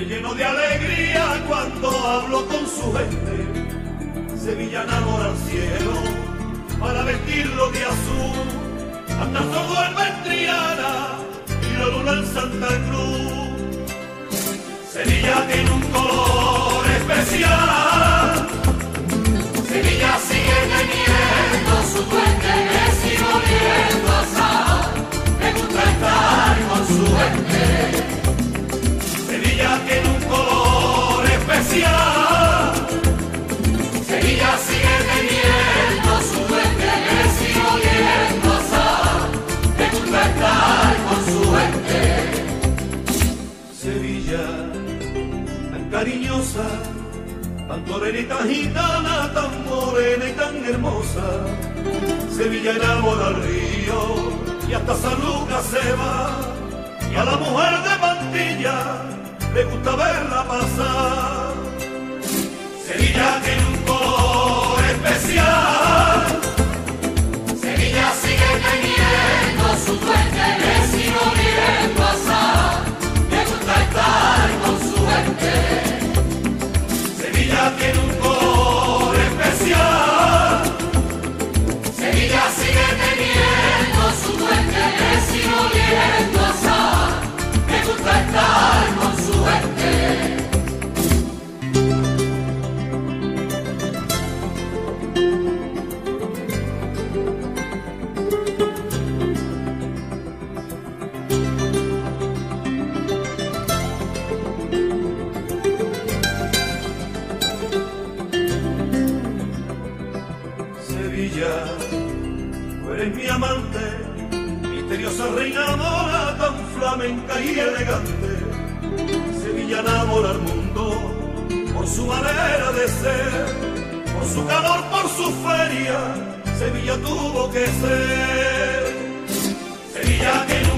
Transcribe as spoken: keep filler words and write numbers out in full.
me lleno de alegría cuando hablo con su gente. Sevilla enamora al cielo para vestirlo de azul. Hasta solo duerme en Triana y la luna en Santa Cruz. Sevilla tiene un color especial. Sevilla sigue teniendo su duende que sigue oliendo a sal. Me gusta estar con su gente. Sevilla tiene un color especial. Sevilla sigue teniendo su duende que sigue oliendo a sal. Me gusta estar con su gente. Sevilla, tan cariñosa, tan torera y tan gitana, tan morena y tan hermosa. Sevilla enamora al río y hasta San Lucas se va. Y a la mujer de Mantilla le gusta verla pasar. Sevilla tiene un color especial. Sevilla sigue teniendo su duende que sigue oliendo a sal. Me gusta estar con su gente. Sevilla tiene un color especial. Sevilla sigue teniendo su duende que sigue oliendo a sal. Me gusta estar con su gente. Sevilla, tú eres mi amante, misteriosa reina mora, tan flamenca y elegante. Sevilla enamora al mundo por su manera de ser, por su calor, por su feria. Sevilla tuvo que ser. Sevilla tiene